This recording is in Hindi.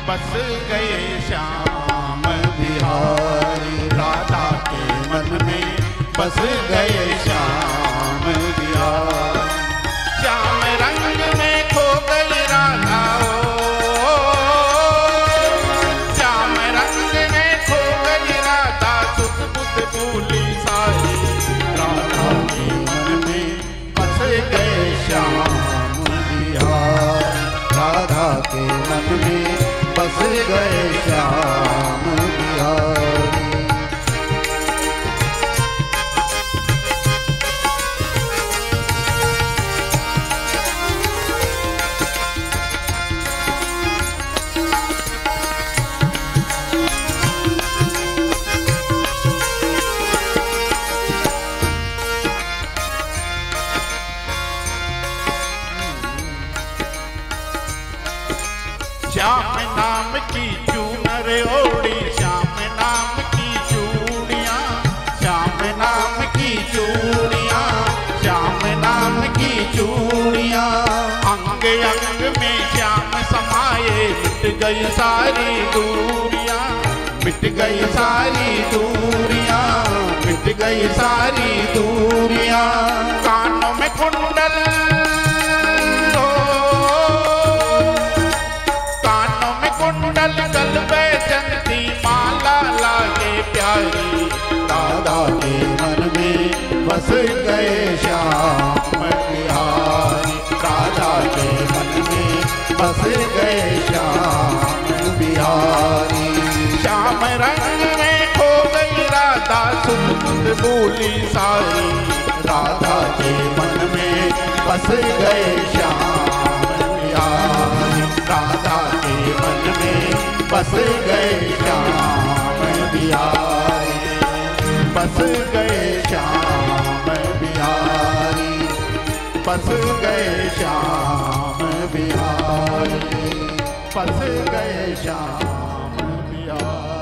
बस गए श्याम बिहारी। राधा के मन में बस गए श्याम बिहारी। श्याम रंग में खो गई राधा, श्याम रंग में खो गई राधा, सुध बुध भूली सारी। राधा के मन में बस गए श्याम बिहारी। राधा के मन में बस गए श्याम बिहारी। श्याम नाम की चूनर ओढ़ी, श्याम नाम की चूड़ियाँ, श्याम नाम की चूड़ियाँ, श्याम नाम की चूड़ियाँ। अंग अंग में श्याम समाये, मिट गई सारी दूरियाँ, मिट गई सारी दूरियाँ, मिट गई सारी दूरियाँ। कानों में कुंडल, गल बैजंती माला लागे प्यारी। राधा के मन में बस गए श्याम बिहारी। राधा के मन में बस गए श्याम बिहारी। श्याम रंग में खो गई राधा, सुध बुध भूली सारी। राधा के मन में बस गए श्याम बिहारी। राधा के मन में बस गए श्याम बिहारी। बस गए श्याम बिहारी। बस गए श्याम बिहारी। बस गए श्याम बिहारी।